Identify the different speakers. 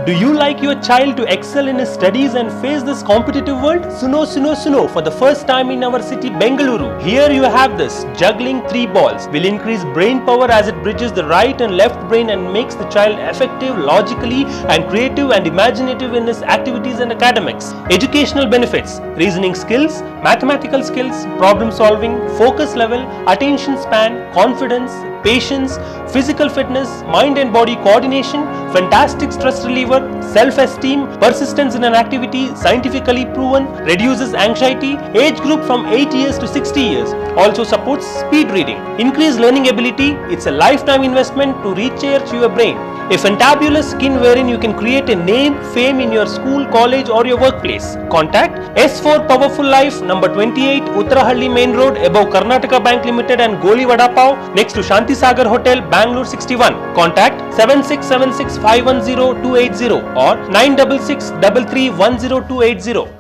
Speaker 1: Do you like your child to excel in his studies and face this competitive world? Suno, for the first time in our city, Bengaluru. Here you have this. Juggling 3 balls will increase brain power as it bridges the right and left brain and makes the child effective, logically and creative and imaginative in his activities and academics. Educational benefits: reasoning skills, mathematical skills, problem solving, focus level, attention span, confidence, patience, physical fitness, mind and body coordination, fantastic stress reliever, self-esteem, persistence in an activity, scientifically proven, reduces anxiety, age group from 8 years to 60 years, also supports speed reading, increased learning ability. It's a lifetime investment to recharge your brain. A fantabulous skin wherein you can create a name, fame in your school, college or your workplace. Contact S4 Powerful Life, number 28, Uttarahalli Main Road, above Karnataka Bank Limited and Goli Vada Pav, next to Shanti Sagar Hotel, Bangalore 61. Contact 7676 510 280 or 966 3310280.